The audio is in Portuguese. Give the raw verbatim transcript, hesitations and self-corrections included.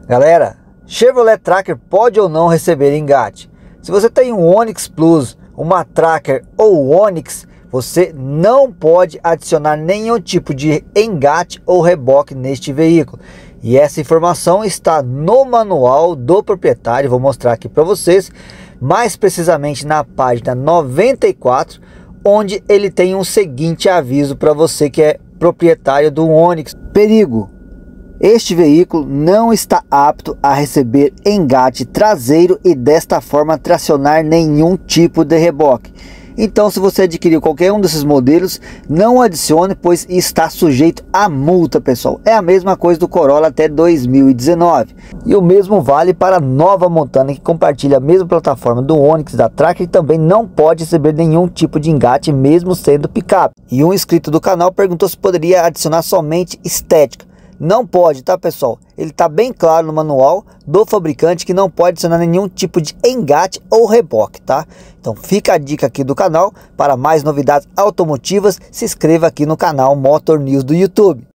Galera, Chevrolet Tracker pode ou não receber engate? Se você tem um Onix Plus, uma Tracker ou Onix, você não pode adicionar nenhum tipo de engate ou reboque neste veículo. E essa informação está no manual do proprietário, vou mostrar aqui para vocês, mais precisamente na página noventa e quatro, onde ele tem um seguinte aviso para você que é proprietário do Onix. Perigo! Este veículo não está apto a receber engate traseiro e desta forma tracionar nenhum tipo de reboque. Então, se você adquiriu qualquer um desses modelos, não adicione, pois está sujeito a multa, pessoal. É a mesma coisa do Corolla até dois mil e dezenove. E o mesmo vale para a nova Montana, que compartilha a mesma plataforma do Onix, da Tracker, e também não pode receber nenhum tipo de engate, mesmo sendo picape. E um inscrito do canal perguntou se poderia adicionar somente estética. Não pode, tá, pessoal? Ele tá bem claro no manual do fabricante que não pode adicionar nenhum tipo de engate ou reboque, tá? Então fica a dica aqui do canal. Para mais novidades automotivas, se inscreva aqui no canal Motor News do YouTube.